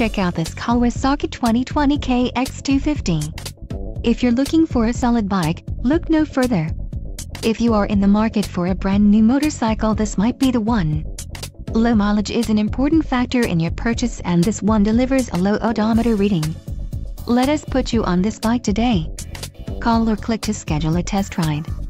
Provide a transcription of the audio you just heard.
Check out this Kawasaki 2020 KX250. If you're looking for a solid bike, look no further. If you are in the market for a brand new motorcycle, this might be the one. Low mileage is an important factor in your purchase, and this one delivers a low odometer reading. Let us put you on this bike today. Call or click to schedule a test ride.